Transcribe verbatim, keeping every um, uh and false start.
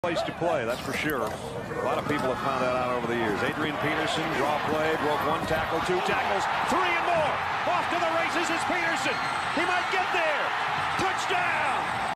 Place to play, that's for sure. A lot of people have found that out over the years. Adrian Peterson, draw play, broke one tackle, two tackles, three and more. Off to the races is Peterson. He might get there. Touchdown!